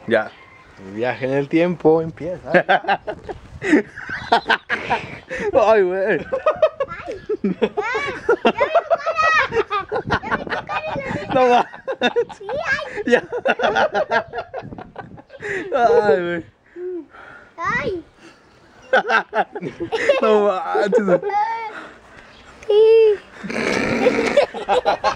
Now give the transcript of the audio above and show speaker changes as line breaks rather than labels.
Ya.
El viaje en el tiempo empieza.
Ay, güey. No va. Ya. Ay, güey.
Ay.
No manches.